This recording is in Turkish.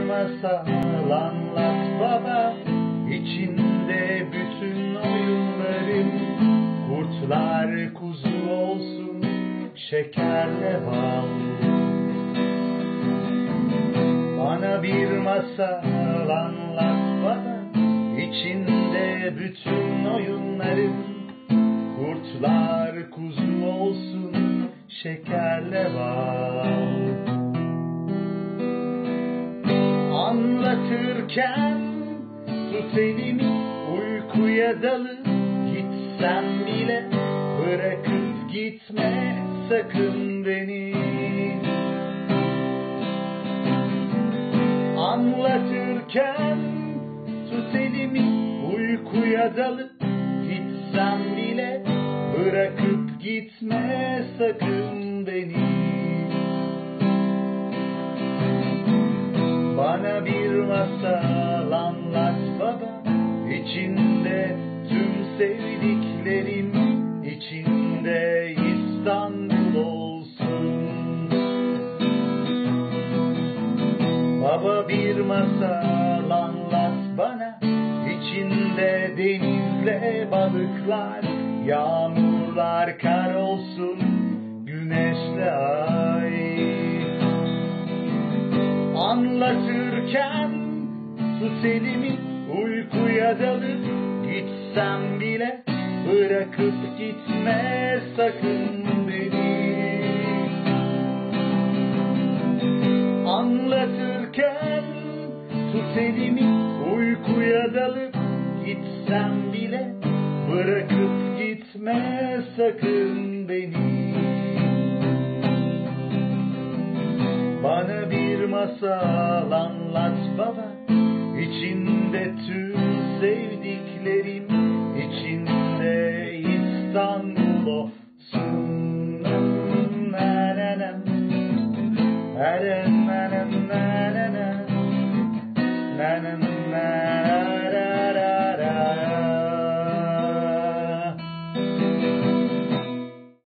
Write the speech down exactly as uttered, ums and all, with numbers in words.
masal anlat baba, içinde bütün oyunların. Kurtlar kuzu olsun, şekerle bal. Bana bir masal anlat baba, içinde bütün oyunların. Kurtlar kuzu olsun, şekerle bal. Anlatırken tut elimi, uykuya dalıp gitsem bile bırakıp gitme sakın beni. Anlatırken tut elimi, uykuya dalıp gitsem bile bırakıp gitme sakın beni. Bana bir masal anlat baba, içinde tüm sevdiklerim, içinde İstanbul olsun. Baba bir masal anlat bana, içinde denizle balıklar, yağmurlar, kar olsun, güneşle ay. Anlatırken tut elimi, uykuya dalıp gitsem bile bırakıp gitme sakın beni. Anlatırken tut elimi, uykuya dalıp gitsem bile bırakıp gitme sakın beni. Bana bir masal anlat baba, içinde tüm sevdiklerim, içinde İstanbul olsun. Nanenem, nanem, nanem, nanem, nanem.